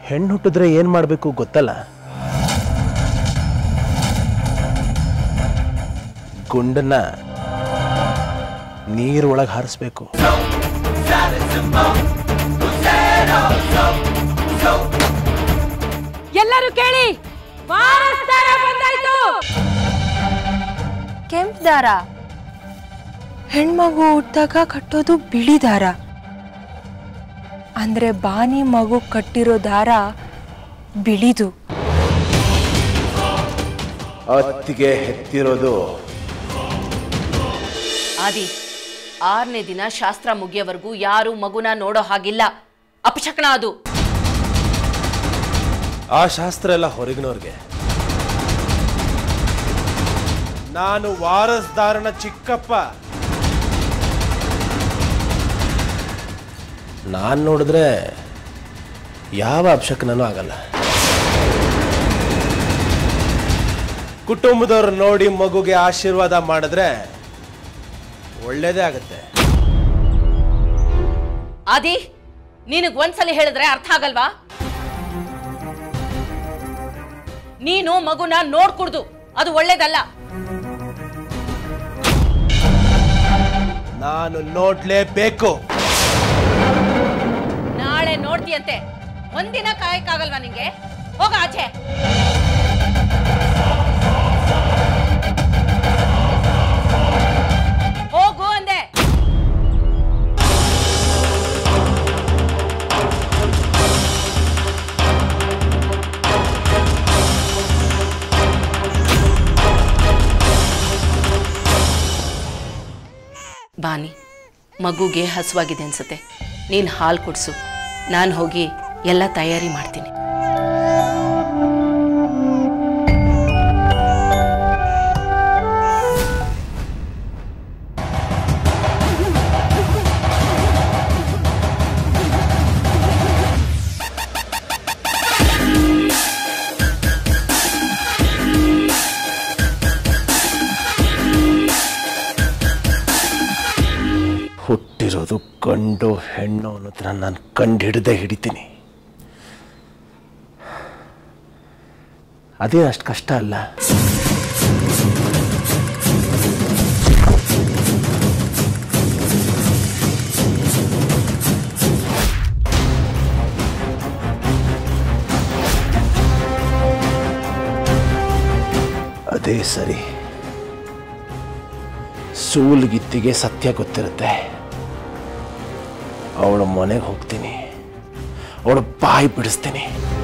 ಹೆಣ್ಣು ಹುಟ್ಟಿದ್ರೆ ಏನು ಮಾಡಬೇಕು ಗೊತ್ತಲ್ಲ? ಗುಂಡನ್ನ ನೀರೊಳಗೆ ಹಾರಿಸ್ಬೇಕು. ಎಲ್ಲರೂ ಕೇಳಿ, ವಾರಸ್ದಾರ ಬಂದಾಯ್ತು. ಕೆಂಪು ದಾರ, ಹೆಣ್ಮಗು ಹುಟ್ಟಾಗ ಕಟ್ಟೋದು ಬಿಳಿ ದಾರ. ಅಂದ್ರೆ ಬಾನಿ ಮಗು ಕಟ್ಟಿರೋ ದಾರ ಬಿಳಿದು. ಅತ್ತಿಗೆ ಹೆತ್ತಿರೋದು ಆದಿ 6ನೇ ದಿನ ಶಾಸ್ತ್ರ ಮುಗಿಯವರೆಗೂ ಯಾರು ಮಗುನ ನೋಡೋ ಹಾಗಿಲ್ಲ. ಅಪಶಕನ ಅದು. ಆ ಶಾಸ್ತ್ರ ಎಲ್ಲ ಹೊರಗಿನವ್ರಿಗೆ. ನಾನು ವಾರಸ್ದಾರನ ಚಿಕ್ಕಪ್ಪ. ನಾನು ನೋಡಿದ್ರೆ ಯಾವ ಅಪಶಕನೂ ಆಗಲ್ಲ. ಕುಟುಂಬದವ್ರು ನೋಡಿ ಮಗುಗೆ ಆಶೀರ್ವಾದ ಮಾಡಿದ್ರೆ ಒಳ್ಳೇದೇ ಆಗುತ್ತೆ. ಆದಿ, ನಿನಗ್ ಒಂದ್ಸಲಿ ಹೇಳಿದ್ರೆ ಅರ್ಥ ಆಗಲ್ವಾ? ನೀನು ಮಗುನ ನೋಡ್ಕೂಡ್ದು, ಅದು ಒಳ್ಳೇದಲ್ಲ. ನಾನು ನೋಡ್ಲೇಬೇಕು. ನಾಳೆ ನೋಡ್ತೀಯಂತೆ, ಒಂದಿನ ಕಾಯಕ್ಕಾಗಲ್ವಾ ನಿಂಗೆ? ಹೋಗ ಆಚೆ. ಹೋಗು ಅಂದೆ. ಬಾನಿ, ಮಗುಗೆ ಹಸುವಾಗಿದೆ ಅನ್ಸುತ್ತೆ. ನೀನು ಹಾಲು ಕುಡಿಸು, ನಾನು ಹೋಗಿ ಎಲ್ಲ ತಯಾರಿ ಮಾಡ್ತೀನಿ. ಹುಟ್ಟಿರೋದು ಗಂಡು ಹೆಣ್ಣು ಅನ್ನೋದನ್ನ ನಾನು ಕಂಡು ಹಿಡಿತೀನಿ. ಅದೇ ಅಷ್ಟು ಕಷ್ಟ ಅಲ್ಲ. ಅದೇ ಸರಿ. ಸೂಲ್ಗಿತ್ತಿಗೆ ಸತ್ಯ ಗೊತ್ತಿರುತ್ತೆ. ಅವಳ ಮನೆಗೆ ಹೋಗ್ತೀನಿ, ಅವಳ ಬಾಯಿ ಬಿಡಿಸ್ತೀನಿ.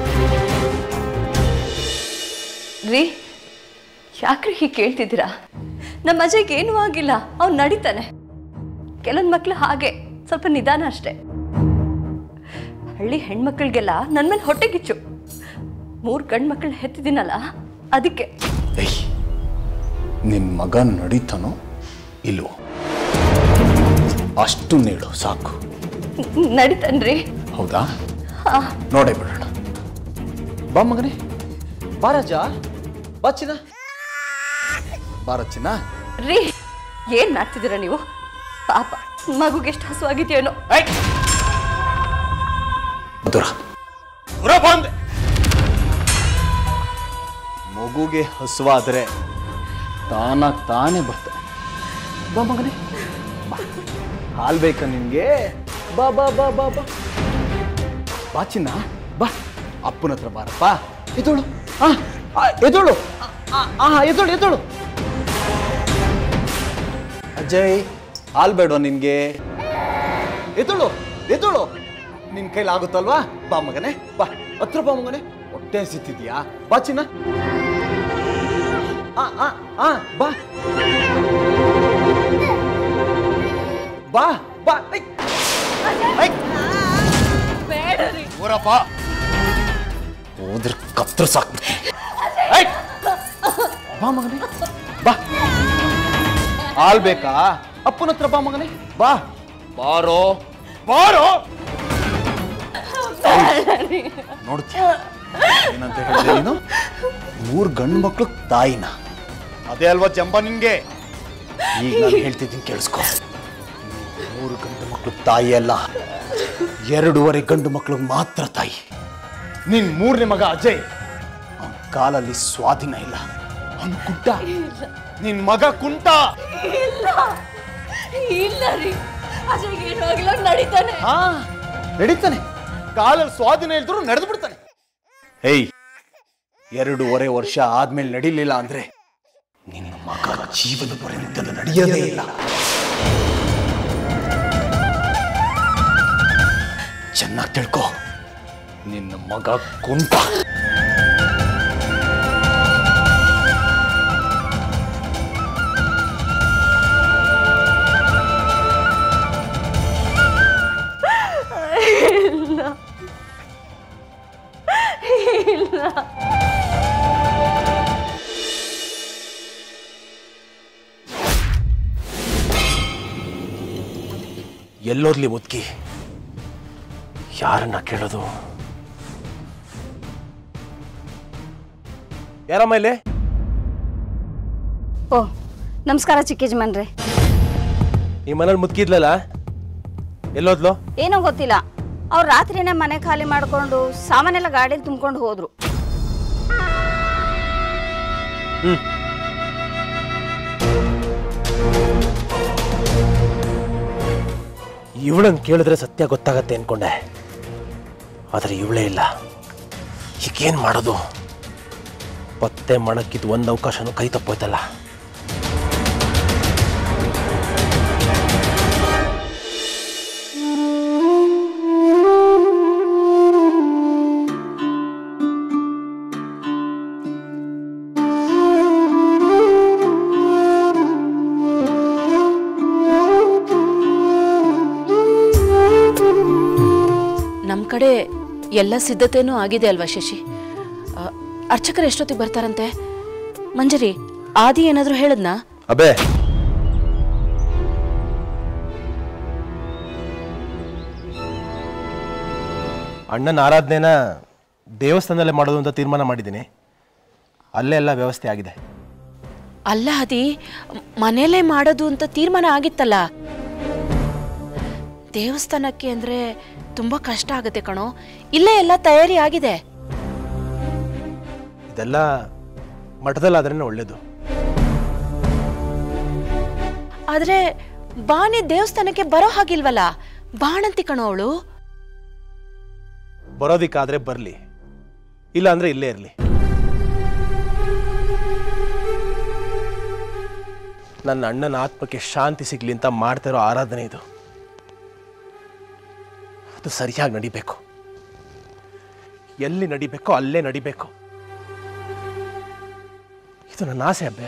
ರೀ, ಯಾಕ್ರಿ ಹೀಗೆ ಕೇಳ್ತಿದ್ದೀರಾ? ನಮ್ಮ ಅಜ್ಜಿಗೆ ಏನೂ ಆಗಿಲ್ಲ, ಅವ್ನು ನಡೀತಾನೆ. ಕೆಲವೊಂದು ಮಕ್ಳು ಹಾಗೆ ಸ್ವಲ್ಪ ನಿಧಾನ ಅಷ್ಟೆ. ಹಳ್ಳಿ ಹೆಣ್ಮಕ್ಳಿಗೆಲ್ಲ ನನ್ನ ಮೇಲೆ ಹೊಟ್ಟೆಗಿಚ್ಚು. 3 ಗಂಡು ಮಕ್ಕಳು ಹೆತ್ತಿದ್ದೀನಲ್ಲ, ಅದಕ್ಕೆ. ನಿನ್ನ ಮಗ ನಡೀತಾನೋ ಇಲ್ವೋ ಅಷ್ಟು ನೀಡು ಸಾಕು. ನಡೀತಾನ್ರಿ. ಹೌದಾ? ನೋಡೇ ಬಿಡೋಣ. ಬಾ ಮಗನೇ, ಬಾರಾಜ, ಬಾಚಿನ, ಬಾರಚ್ಚಿನ. ರೀ, ಏನ್ ಮಾಡ್ತಿದ್ದೀರಾ ನೀವು? ಪಾಪ ಮಗುಗೆ ಎಷ್ಟು ಹಸುವಾಗಿದೆಯೇನೋ. ಮಗುಗೆ ಹಸುವಾದ್ರೆ ತಾನಾಗಿ ತಾನೇ ಬರ್ತಾನೆ. ಬಾ ಮಗನೇ, ಬಾ. ಹಾಲು ಬೇಕಾ ನಿನ್ಗೆ? ಬಾ ಬಾ ಬಾ ಬಾ ಬಾ ಬಾ ಚಿನ್ನ, ಬಾ. ಅಪ್ಪನ ಹತ್ರ ಬಾರಪ್ಪ. ಎದೋಳು, ಎದೋಳು, ಎದೋಳು ಎದೋಳು. ಅಜಯ್, ಹಾಲು ಬೇಡ ನಿನ್ಗೆ? ಎದೋಳು ಎದೋಳು. ನಿನ್ ಕೈಲಾಗುತ್ತಲ್ವಾ? ಬಾ ಮಗನೇ, ಬಾ. ಹತ್ರ ಬಾ ಮಗನೇ. ಹೊಟ್ಟೆ ಹಸಿತಿದ್ಯಾ? ಬಾ ಚಿನ್ನ. ಬಾ ಬಾ ಬಾ. ಊರಪ್ಪ ಹೋದ್ರ ಕತ್ರ ಸಾಕು. ಬಾ ಮಗನೇ, ಬಾ. ಹಾಲ್ ಬೇಕಾ? ಅಪ್ಪನ ಹತ್ರ ಬಾ ಮಗನೇ, ಬಾ. ಬಾರೋ ಬಾರೋ. ನೋಡ್ತೀಯ ಏನಂತ ಹೇಳಿದೆ ನೀನು? 3 ಗಂಡು ಮಕ್ಳು ತಾಯಿನ. ಅದೇ ಅಲ್ವಾ ಜಂಬ ನಿನ್ಗೆ? ಈಗ ನಾನು ಹೇಳ್ತಿದ್ದೀನಿ ಕೇಳಿಸ್ಕೊ. 3 ಗಂಡು ಮಕ್ಳು ತಾಯಿ ಅಲ್ಲ, 2.5 ಗಂಡು ಮಕ್ಳು ಮಾತ್ರ ತಾಯಿ. ನಿನ್ ಮೂರನೇ ಮಗ ಅಜಯ್, ಅವನ ಕಾಲಲ್ಲಿ ಸ್ವಾಧೀನ ಇಲ್ಲ, ಅವನು ಕುಂಟ. ನಿನ್ ಮಗ ಕುಂಟ. ಇಲ್ಲ ರೀ, ಅಜಯ್ ಏನು ಆಗಿಲ್ಲ, ನಡೀತಾನೆ. ಹಾ, ನಡೀತಾನೆ. ಕಾಲಲ್ಲಿ ಸ್ವಾಧೀನ ಇಲ್ದ್ರು ನಡೆದು ಬಿಡ್ತಾನೆ. ಹೇಯ್, 2.5 ವರ್ಷ ಆದ್ಮೇಲೆ ನಡೀಲಿಲ್ಲ ಅಂದ್ರೆ ನಿನ್ನ ಮಗ ಜೀವನ ಪರ್ಯಂತ ನಡೆಯೋದೇ ಇಲ್ಲ. ಚೆನ್ನಾಗಿ ತಿಳ್ಕೊ, ನಿನ್ನ ಮಗ ಕುಂಟ. ಎಲ್ಲೋದ್ಲಿ ಮುದ್ಕಿ? ಯಾರನ್ನ ಕೇಳೋದು? ಯಾರಮ್ಮ ಇಲ್ಲಿ? ಓ, ನಮಸ್ಕಾರ ಚಿಕ್ಕಜ್ಮನ್ರೆ. ಈ ಮನೇಲಿ ಮುದ್ಕಿದ್ಲಲ್ಲ, ಎಲ್ಲೋದ್ಲು? ಏನೋ ಗೊತ್ತಿಲ್ಲ. ಅವ್ರು ರಾತ್ರಿನೇ ಮನೆ ಖಾಲಿ ಮಾಡ್ಕೊಂಡು ಸಾಮಾನೆಲ್ಲ ಗಾಡಿಯಲ್ಲಿ ತುಂಬಿಕೊಂಡು ಹೋದ್ರು. ಇವಳನ್ನು ಕೇಳಿದ್ರೆ ಸತ್ಯ ಗೊತ್ತಾಗತ್ತೆ ಅನ್ಕೊಂಡೆ, ಆದರೆ ಇವಳೇ ಇಲ್ಲ. ಈಗೇನು ಮಾಡೋದು? ಪತ್ತೆ ಮಾಡಕ್ಕಿದ್ದು ಒಂದು ಅವಕಾಶನೂ ಕೈ ತಪ್ಪೋಯ್ತಲ್ಲ. ನಮ್ಮ ಕಡೆ ಎಲ್ಲ ಸಿದ್ಧತೆನೂ ಆಗಿದೆ ಅಲ್ವಾ ಶಶಿ? ಅರ್ಚಕರು ಎಷ್ಟೊತ್ತಿಗೆ ಬರ್ತಾರಂತೆ? ಮಂಜರಿ, ಆದಿ ಏನಾದರೂ ಹೇಳದ್ನಾ? ಅಬೇ, ಅಣ್ಣನ ಆರಾಧನೆನ ದೇವಸ್ಥಾನದಲ್ಲೇ ಮಾಡೋದು ಅಂತ ತೀರ್ಮಾನ ಮಾಡಿದ್ದೀನಿ. ಅಲ್ಲೇ ಎಲ್ಲ ವ್ಯವಸ್ಥೆ ಆಗಿದೆ. ಅಲ್ಲ ಆದಿ, ಮನೇಲೇ ಮಾಡೋದು ಅಂತ ತೀರ್ಮಾನ ಆಗಿತ್ತಲ್ಲ. ದೇವಸ್ಥಾನಕ್ಕೆ ಅಂದ್ರೆ ತುಂಬಾ ಕಷ್ಟ ಆಗುತ್ತೆ ಕಣೋ. ಇಲ್ಲೇ ಎಲ್ಲ ತಯಾರಿ ಆಗಿದೆ. ಇದೆಲ್ಲ ಮಠದಲ್ಲಾದ್ರೇನೆ ಒಳ್ಳೇದು. ಆದ್ರೆ ಬಾನಿ ದೇವಸ್ಥಾನಕ್ಕೆ ಬರೋ ಹಾಗಿಲ್ವಲ್ಲ? ಬಾಣಂತಿ ಕಣೋ ಅವಳು. ಬರೋದಿಕ್ಕಾದ್ರೆ ಬರ್ಲಿ, ಇಲ್ಲ ಅಂದ್ರೆ ಇಲ್ಲೇ ಇರ್ಲಿ. ನನ್ನ ಅಣ್ಣನ ಆತ್ಮಕ್ಕೆ ಶಾಂತಿ ಸಿಗ್ಲಿ ಅಂತ ಮಾಡ್ತಾ ಇರೋ ಆರಾಧನೆ ಇದು. ಅದು ಸರಿಯಾಗಿ ನಡಿಬೇಕು. ಎಲ್ಲಿ ನಡಿಬೇಕೋ ಅಲ್ಲೇ ನಡಿಬೇಕು. ಇದು ನನ್ನ ಆಸೆ ಅಬ್ಬೆ.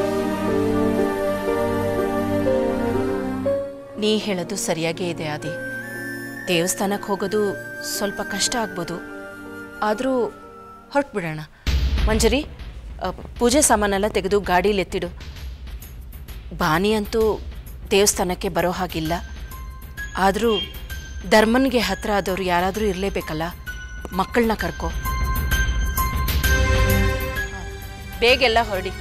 ನೀ ಹೇಳೋದು ಸರಿಯಾಗೇ ಇದೆ ಆದಿ. ದೇವಸ್ಥಾನಕ್ಕೆ ಹೋಗೋದು ಸ್ವಲ್ಪ ಕಷ್ಟ ಆಗ್ಬೋದು, ಆದರೂ ಹೊರಟ್ಬಿಡೋಣ. ಮಂಜರಿ, ಪೂಜೆ ಸಾಮಾನೆಲ್ಲ ತೆಗೆದು ಗಾಡೀಲಿ ಎತ್ತಿಡು. ಬಾನಿ ಅಂತೂ ದೇವಸ್ಥಾನಕ್ಕೆ ಬರೋ ಹಾಗಿಲ್ಲ. ಆದರೂ ಧರ್ಮನ್ಗೆ ಹತ್ರ ಆದವರು ಯಾರಾದರೂ ಇರಲೇಬೇಕಲ್ಲ. ಮಕ್ಕಳನ್ನ ಕರ್ಕೊ. ಬೇಗೆಲ್ಲ ಹೊರಡಿ.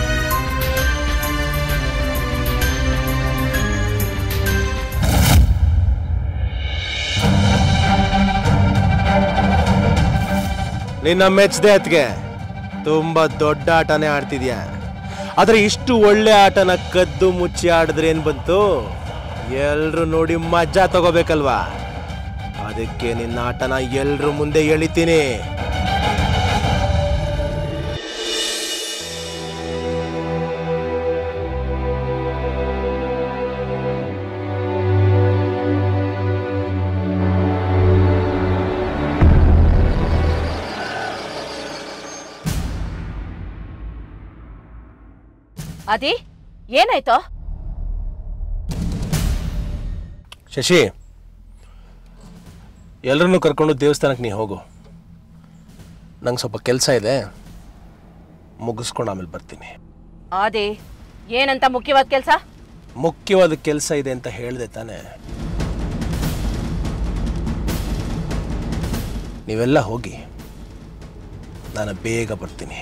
ನಿನ್ನ ಮೆಚ್ಚದೆ ಅತ್ಗೆ ತುಂಬಾ ದೊಡ್ಡ ಆಟನೇ ಆಡ್ತಿದ್ಯಾ. ಆದ್ರೆ ಇಷ್ಟು ಒಳ್ಳೆ ಆಟನ ಕದ್ದು ಮುಚ್ಚಿ ಆಡಿದ್ರೆ ಏನ್ ಬಂತು? ಎಲ್ರು ನೋಡಿ ಮಜಾ ತಗೋಬೇಕಲ್ವಾ? ಅದಕ್ಕೆ ನಿನ್ನ ಆಟನ ಎಲ್ರು ಮುಂದೆ ಎಳಿತೀನಿ. ಅದಿ, ಏನಾಯ್ತೋ? ಶಶಿ, ಎಲ್ಲರನ್ನೂ ಕರ್ಕೊಂಡು ದೇವಸ್ಥಾನಕ್ಕೆ ನೀ ಹೋಗು. ನಂಗೆ ಸ್ವಲ್ಪ ಕೆಲಸ ಇದೆ, ಮುಗಿಸ್ಕೊಂಡು ಆಮೇಲೆ ಬರ್ತೀನಿ. ಅದೇ ಏನಂತ ಮುಖ್ಯವಾದ ಕೆಲಸ? ಮುಖ್ಯವಾದ ಕೆಲಸ ಇದೆ ಅಂತ ಹೇಳಿದೆ ತಾನೆ. ನೀವೆಲ್ಲ ಹೋಗಿ, ನಾನು ಬೇಗ ಬರ್ತೀನಿ.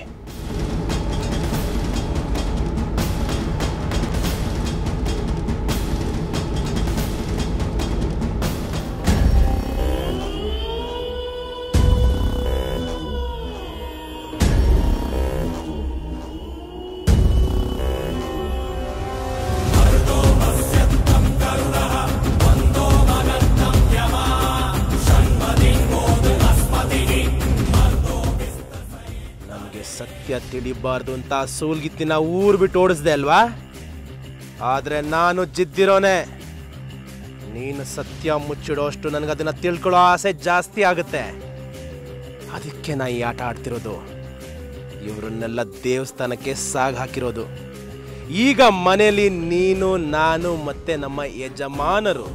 ಸತ್ಯ ತಿಳಿಬಾರ್ದು ಅಂತ ಸೂಲ್ಗಿತ್ತಿನ ಊರು ಬಿಟ್ಟು ಓಡಿಸ್ದೆ ಅಲ್ವಾ? ಆದ್ರೆ ನಾನು ಜಿದ್ದಿರೋನೆ. ನೀನು ಸತ್ಯ ಮುಚ್ಚಿಡೋಷ್ಟು ನನಗದನ್ನ ತಿಳ್ಕೊಳ್ಳೋ ಆಸೆ ಜಾಸ್ತಿ ಆಗುತ್ತೆ. ಅದಕ್ಕೆ ನಾ ಈ ಆಟ ಆಡ್ತಿರೋದು. ಇವರನ್ನೆಲ್ಲ ದೇವಸ್ಥಾನಕ್ಕೆ ಸಾಗ್ ಹಾಕಿರೋದು. ಈಗ ಮನೆಯಲ್ಲಿ ನೀನು, ನಾನು ಮತ್ತೆ ನಮ್ಮ ಯಜಮಾನರು.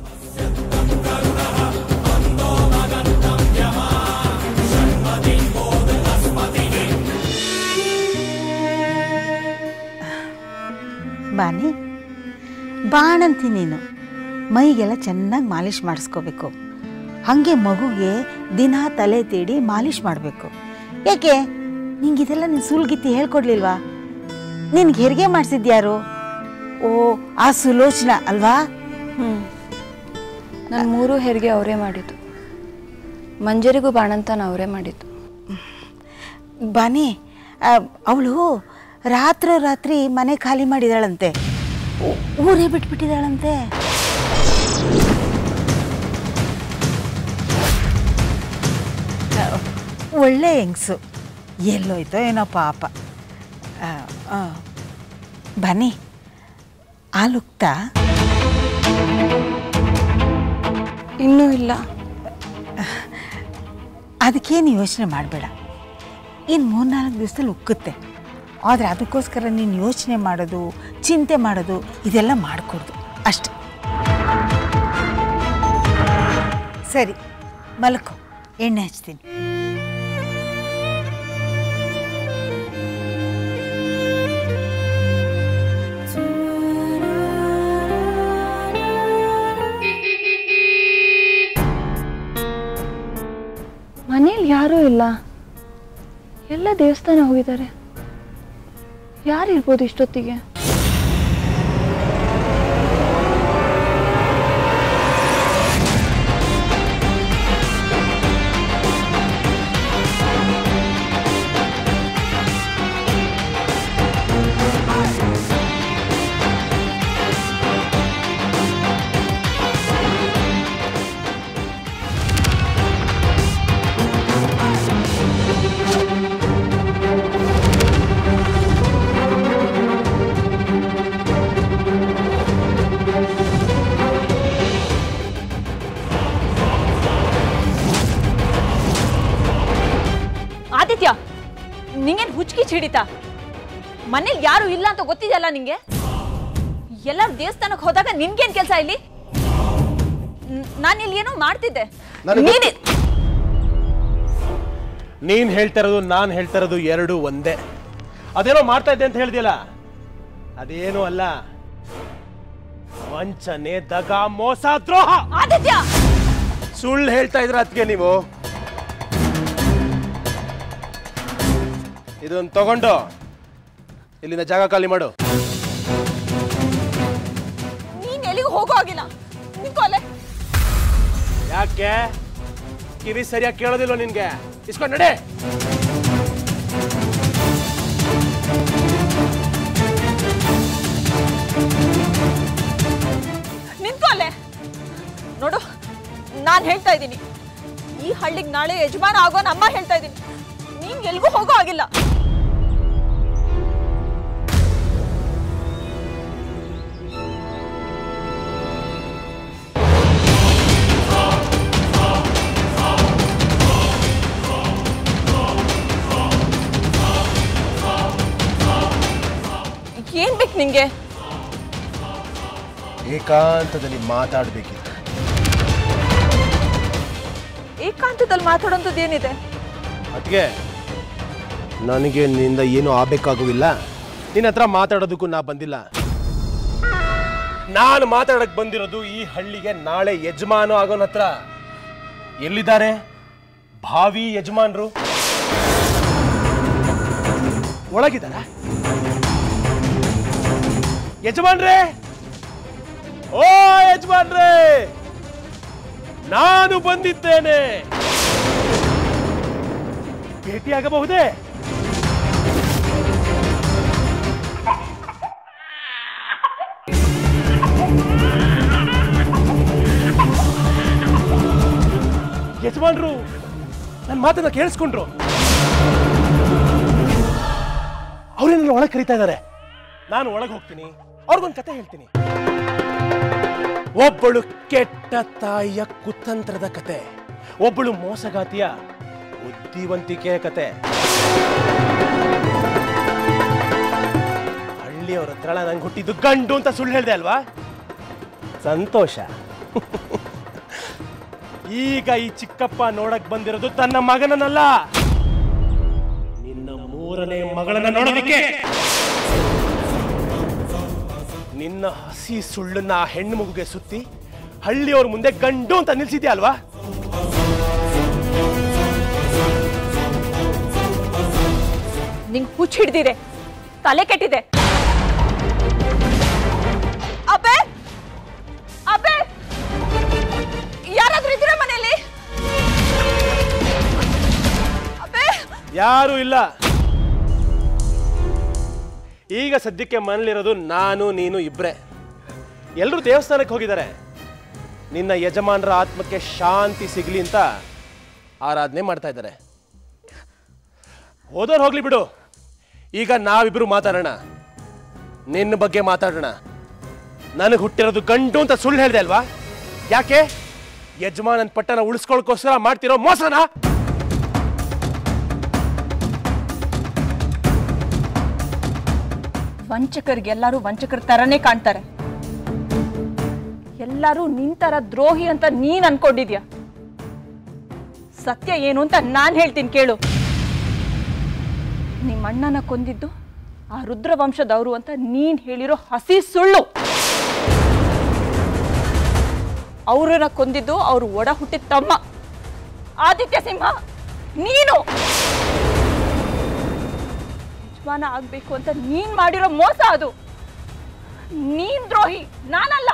ಬಾನಿ ಬಾಣಂತಿ ನೀನು ಮೈಗೆಲ್ಲ ಚೆನ್ನಾಗಿ ಮಾಲಿಷ್ ಮಾಡಿಸ್ಕೋಬೇಕು. ಹಾಗೆ ಮಗುಗೆ ದಿನ ತಲೆ ತೀಡಿ ಮಾಲಿಷ್ ಮಾಡಬೇಕು. ಯಾಕೆ ನಿಂಗಿದೆಲ್ಲ ನೀನು ಸುಲ್ಗಿತ್ತಿ ಹೇಳ್ಕೊಡ್ಲಿಲ್ವಾ? ನಿನ್ಗೆ ಹೆರಿಗೆ ಮಾಡಿಸಿದ್ಯಾರು? ಓ, ಆ ಸುಲೋಚನಾ ಅಲ್ವಾ? ನನ್ನ 3 ಹೆರಿಗೆ ಅವರೇ ಮಾಡಿದ್ದು. ಮಂಜರಿಗೂ ಬಾಣಂತನ ಅವರೇ ಮಾಡಿದ್ದು. ಬಾನಿ, ಅವಳು ರಾತ್ರಿ ಮನೆ ಖಾಲಿ ಮಾಡಿದಾಳಂತೆ, ಊರೇ ಬಿಟ್ಬಿಟ್ಟಿದ್ದಾಳಂತೆ. ಒಳ್ಳೆ ಹೆಂಗಸು, ಎಲ್ಲೋಯ್ತೋ ಏನೋ ಪಾಪ. ಬನ್ನಿ, ಹಾಲುಕ್ತಾ? ಇನ್ನೂ ಇಲ್ಲ. ಅದಕ್ಕೇನು ಯೋಚನೆ ಮಾಡಬೇಡ, ಇನ್ನು 3-4 ದಿವಸದಲ್ಲಿ ಉಕ್ಕುತ್ತೆ. ಆದರೆ ಅದಕ್ಕೋಸ್ಕರ ನೀನು ಯೋಚನೆ ಮಾಡೋದು, ಚಿಂತೆ ಮಾಡೋದು ಇದೆಲ್ಲ ಮಾಡಿಕೊಡ್ದು ಅಷ್ಟೆ. ಸರಿ, ಮಲ್ಕೋ, ಎಣ್ಣೆ ಹಚ್ತೀನಿ. ಮನೇಲಿ ಯಾರೂ ಇಲ್ಲ, ಎಲ್ಲ ದೇವಸ್ಥಾನ ಹೋಗಿದ್ದಾರೆ. ಯಾರಿರ್ಬೋದು ಇಷ್ಟೊತ್ತಿಗೆ? ನಿಂಗೇನು ಹುಚ್ಚಿಗೆ ಹಿಡಿತಾ? ಮನೇಲಿ ಯಾರು ಇಲ್ಲ ಅಂತ ಗೊತ್ತಿದೆಯಲ್ಲ ನಿಂಗೆ. ಎಲ್ಲರೂ ದೇವಸ್ಥಾನಕ್ಕೆ ಹೋದಾಗ ನಿನ್ಗೇನ್ ಕೆಲಸ ಇಲ್ಲಿ? ನಾನು ಇಲ್ಲಿ ಏನೋ ಮಾಡ್ತಿದ್ದೆ. ನೀನ್ ಹೇಳ್ತಾ ಇರೋದು ನಾನು ಹೇಳ್ತಾ ಇರೋದು ಎರಡು ಒಂದೇ. ಅದೇನೋ ಮಾಡ್ತಾ ಇದ್ದೆ ಅಂತ ಹೇಳ್ದಿಯಲ್ಲ, ಅದೇನೋ ಅಲ್ಲ. ವಂಚನೆ, ದಗ, ಮೋಸ, ದ್ರೋಹ. ಆದಿತ್ಯ, ಸುಳ್ಳು ಹೇಳ್ತಾ ಇದ್ರ ಅದಕ್ಕೆ ನೀವು. ಇದನ್ನ ತಗೊಂಡು ಇಲ್ಲಿಂದ ಜಾಗ ಖಾಲಿ ಮಾಡು. ನೀನ್ ಎಲ್ಲಿಗೂ ಹೋಗೋ ಆಗಿಲ್ಲ. ನಿಂತ್ಕೊಳ್ಳೆ. ಯಾಕೆ ಕಿವಿ ಸರಿಯಾಗಿ ಕೇಳೋದಿಲ್ಲ ನಿನ್ಗೆ? ಇಸ್ಕೊಂಡು ನಡೆ. ನಿಂತ್ಕೊಳ್ಳೆ. ನೋಡು, ನಾನ್ ಹೇಳ್ತಾ ಇದ್ದೀನಿ, ಈ ಹಳ್ಳಿಗೆ ನಾಳೆ ಯಜಮಾನ ಆಗೋ ನಮ್ಮ ಹೇಳ್ತಾ ಇದ್ದೀನಿ. ನೀನ್ ಎಲ್ಗೂ ಹೋಗೋ ಆಗಿಲ್ಲ. ಏನ್ ಬೇಕು ನಿಂಗೆ? ಏಕಾಂತದಲ್ಲಿ ಮಾತಾಡ್ಬೇಕಿತ್ತು. ಏಕಾಂತದಲ್ಲಿ ಮಾತಾಡೋಂಥದ್ದು ಏನಿದೆ? ಅದಕ್ಕೆ ನನಗೆ ನಿನ್ನಿಂದ ಏನೂ ಆಗ್ಬೇಕಾಗುವಿಲ್ಲ. ನಿನ್ನ ಹತ್ರ ಮಾತಾಡೋದಕ್ಕೂ ನಾ ಬಂದಿಲ್ಲ. ನಾನು ಮಾತಾಡಕ್ ಬಂದಿರೋದು ಈ ಹಳ್ಳಿಗೆ ನಾಳೆ ಯಜಮಾನ ಆಗೋನ ಹತ್ರ. ಎಲ್ಲಿದ್ದಾರೆ ಭಾವಿ ಯಜಮಾನ್ರು? ಒಳಗಿದ್ದಾರ? ಯಜಮಾನ್ರೇ, ಓ ಯಜಮಾನ್ರೇ, ನಾನು ಬಂದಿದ್ದೇನೆ. ಭೇಟಿಯಾಗಬಹುದೇ? ಯಜಮಾನ್ರು ನನ್ನ ಮಾತನ್ನ ಕೇಳಿಸ್ಕೊಂಡ್ರು. ಅವ್ರೇನೆಲ್ಲ ಒಳಗೆ ಕರೀತಾ ಇದ್ದಾರೆ. ನಾನು ಒಳಗೆ ಹೋಗ್ತೀನಿ, ಅವ್ರಿಗೊಂದು ಕತೆ ಹೇಳ್ತೀನಿ. ಒಬ್ಬಳು ಕೆಟ್ಟ ತಾಯಿಯ ಕುತಂತ್ರದ ಕತೆ, ಒಬ್ಬಳು ಮೋಸಗಾತಿಯ ಬುದ್ಧಿವಂತಿಕೆಯ ಕತೆ. ಹಳ್ಳಿಯವ್ರ ಹತ್ರ ನಂಗೆ ಹುಟ್ಟಿದ್ದು ಗಂಡು ಅಂತ ಸುಳ್ಳು ಹೇಳ್ದೆ ಅಲ್ವಾ? ಸಂತೋಷ. ಈಗ ಈ ಚಿಕ್ಕಪ್ಪ ನೋಡಕ್ ಬಂದಿರೋದು ತನ್ನ ಮಗನನ್ನಲ್ಲ, ನಿನ್ನ 3ನೇ ಮಗಳನ್ನ ನೋಡೋದಕ್ಕೆ. ನಿನ್ನ ಹಸಿ ಸುಳ್ಳನ್ನ ಆ ಹೆಣ್ಣು ಮಗುಗೆ ಸುತ್ತಿ ಹಳ್ಳಿಯವ್ರ ಮುಂದೆ ಗಂಡು ಅಂತ ನಿಲ್ಸಿದ್ಯಾ ಅಲ್ವಾ? ನಿಂಗೆ ಹುಚ್ಚ ಹಿಡ್ದಿದೆ, ತಲೆ ಕೆಟ್ಟಿದೆ. ಅಬ್ಬೆ ಅಬ್ಬೆ, ಯಾರಾದ್ರೂ ಇದ್ದೀರಾ ಮನೆಯಲ್ಲಿ? ಅಬ್ಬೆ, ಯಾರು ಇಲ್ಲ. ಈಗ ಸದ್ಯಕ್ಕೆ ಮನೇಲಿರೋದು ನಾನು ನೀನು ಇಬ್ರೆ. ಎಲ್ಲರೂ ದೇವಸ್ಥಾನಕ್ಕೆ ಹೋಗಿದ್ದಾರೆ. ನಿನ್ನ ಯಜಮಾನರ ಆತ್ಮಕ್ಕೆ ಶಾಂತಿ ಸಿಗಲಿ ಅಂತ ಆರಾಧನೆ ಮಾಡ್ತಾ ಇದ್ದಾರೆ. ಹೋದವ್ರು ಹೋಗ್ಲಿ ಬಿಡು. ಈಗ ನಾವಿಬ್ರು ಮಾತಾಡೋಣ. ನಿನ್ನ ಬಗ್ಗೆ ಮಾತಾಡೋಣ. ನನಗೆ ಹುಟ್ಟಿರೋದು ಗಂಡು ಅಂತ ಸುಳ್ಳು ಹೇಳಿದೆ ಅಲ್ವಾ? ಯಾಕೆ? ಯಜಮಾನನ ಪಟ್ಟನ ಉಳಿಸ್ಕೊಳ್ಳೋಕ್ಕೋಸ್ಕರ ಮಾಡ್ತಿರೋ ಮೋಸನಾ? ವಂಚಕರಿಗೆಲ್ಲರೂ ವಂಚಕರ ತರನೇ ಕಾಣ್ತಾರೆ. ಎಲ್ಲರೂ ನಿಂತರ ದ್ರೋಹಿ ಅಂತ ನೀನ್ ಅನ್ಕೊಂಡಿದ್ಯಾ? ಸತ್ಯ ಏನು ಅಂತ ನಾನ್ ಹೇಳ್ತೀನಿ ಕೇಳು. ನಿಮ್ಮ ಅಣ್ಣನ ಕೊಂದಿದ್ದು ಆ ರುದ್ರವಂಶದವರು ಅಂತ ನೀನ್ ಹೇಳಿರೋ ಹಸಿ ಸುಳ್ಳು. ಅವ್ರನ್ನ ಕೊಂದಿದ್ದು ಅವ್ರು ಒಡ ಹುಟ್ಟಿದ ತಮ್ಮ ಆದಿತ್ಯ ಸಿಂಹ ನೀನು. ಯಜಮಾನ ಆಗ್ಬೇಕು ಅಂತ ನೀನ್ ಮಾಡಿರೋ ಮೋಸ ಅದು. ನೀನ್ ದ್ರೋಹಿ, ನಾನಲ್ಲ.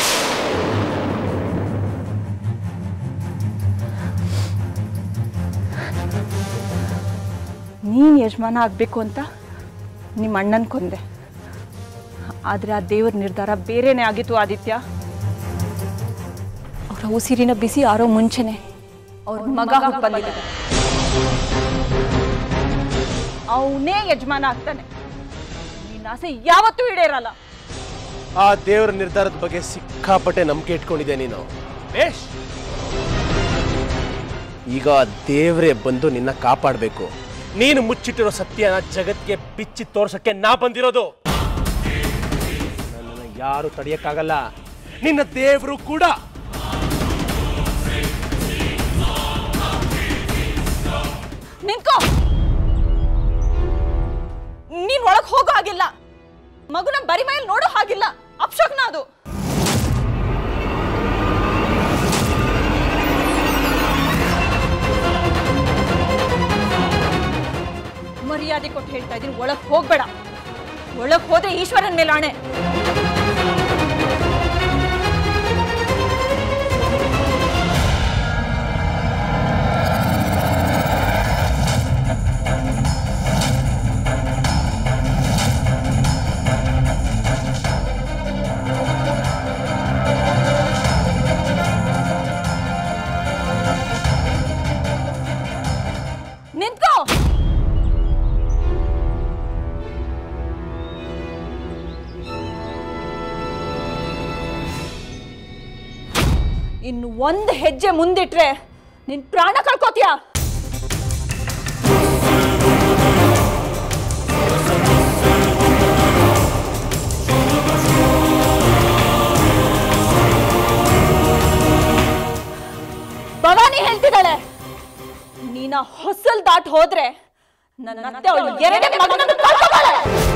ನೀನ್ ಯಜಮಾನ ಆಗ್ಬೇಕು ಅಂತ ನಿಮ್ಮ ಅಣ್ಣನ್ ಕೊಂದೆ. ಆದ್ರೆ ಆ ದೇವ್ರ ನಿರ್ಧಾರ ಬೇರೆನೇ ಆಗಿತ್ತು ಆದಿತ್ಯ. ಅವರ ಉಸಿರಿನ ಬಿಸಿ ಆರೋ ಮುಂಚೆನೆ ಅವ್ರ ಮಗ ಬಂದಿದ್ದ. ಅವನೇ ಯಜಮಾನ ಆಗ್ತಾನೆ. ನಿನ್ನ ಆಸೆ ಯಾವತ್ತೂ ಈಡೇರಲ್ಲ. ಆ ದೇವರ ನಿರ್ಧಾರದ ಬಗ್ಗೆ ಸಿಕ್ಕಾಪಟ್ಟೆ ನಂಬಿಕೆ ಇಟ್ಕೊಂಡಿದ್ದೆ ನೀನು. ಬೇಷ್, ಈಗ ದೇವರೇ ಬಂದು ನಿನ್ನ ಕಾಪಾಡಬೇಕು. ನೀನು ಮುಚ್ಚಿಟ್ಟಿರೋ ಸತ್ಯನ ಜಗತ್ತಿಗೆ ಬಿಚ್ಚಿ ತೋರ್ಸಕ್ಕೆ ನಾ ಬಂದಿರೋದು. ನನ್ನನ್ನು ಯಾರು ತಡೆಯಕ್ಕಾಗಲ್ಲ, ನಿನ್ನ ದೇವರು ಕೂಡ. ನಿಂತ್ಕೋ. ನೀನ್ ಒಳಗ್ ಹೋಗೋ ಹಾಗಿಲ್ಲ. ಮಗುನ ಬರಿ ಮೈಯಲ್ಲಿ ನೋಡೋ ಹಾಗಿಲ್ಲ. ಅಪಶಕ್ನ ಅದು. ಮರ್ಯಾದೆ ಕೊಟ್ಟು ಹೇಳ್ತಾ ಇದ್ದೀನಿ, ಒಳಗ್ ಹೋಗ್ಬೇಡ. ಒಳಗ್ ಹೋದ್ರೆ ಈಶ್ವರನ್ ಮೇಲೆ ಆಣೆ. ನಿಂತ್ಕೋ. ಇನ್ನು ಒಂದು ಹೆಜ್ಜೆ ಮುಂದಿಟ್ರೆ ನಿನ್ ಪ್ರಾಣ ಕಳ್ಕೋತೀಯ. ಭವಾನಿ ಹೇಳ್ತಿದ್ದಾಳೆ, ನೀನ ಹೊಸಲ್ ದಾಟ್ ಹೋದ್ರೆ ನನ್ನ ಅತ್ತೆ ಅವಳು ಎರಡನೇ ಮಗನನ್ನು ಕಳ್ಕೊತಾಳೆ.